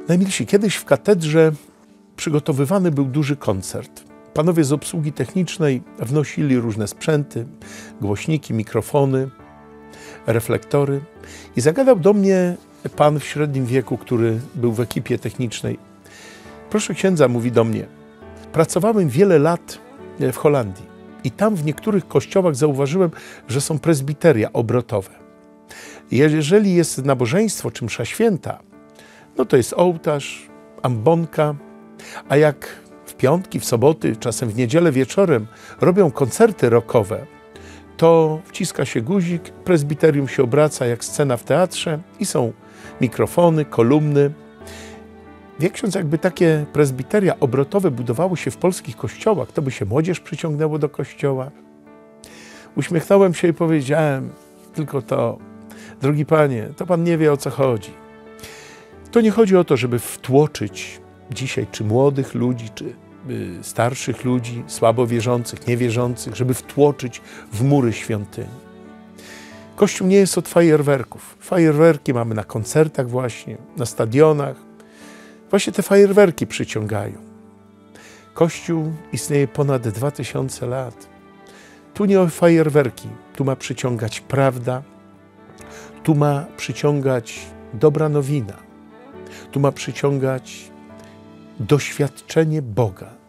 Najmilsi, kiedyś w katedrze przygotowywany był duży koncert. Panowie z obsługi technicznej wnosili różne sprzęty, głośniki, mikrofony, reflektory i zagadał do mnie pan w średnim wieku, który był w ekipie technicznej. Proszę księdza, mówi do mnie, pracowałem wiele lat w Holandii i tam w niektórych kościołach zauważyłem, że są prezbiteria obrotowe. Jeżeli jest nabożeństwo czy msza święta, no to jest ołtarz, ambonka, a jak w piątki, w soboty, czasem w niedzielę wieczorem robią koncerty rockowe, to wciska się guzik, prezbiterium się obraca jak scena w teatrze i są mikrofony, kolumny. Wie ksiądz, jakby takie prezbiteria obrotowe budowały się w polskich kościołach, to by się młodzież przyciągnęło do kościoła. Uśmiechnąłem się i powiedziałem tylko to, drogi panie, to pan nie wie, o co chodzi. To nie chodzi o to, żeby wtłoczyć dzisiaj czy młodych ludzi, czy starszych ludzi, słabo wierzących, niewierzących, żeby wtłoczyć w mury świątyni. Kościół nie jest od fajerwerków. Fajerwerki mamy na koncertach właśnie, na stadionach. Właśnie te fajerwerki przyciągają. Kościół istnieje ponad 2000 lat. Tu nie o fajerwerki, tu ma przyciągać prawda, tu ma przyciągać dobra nowina, tu ma przyciągać doświadczenie Boga.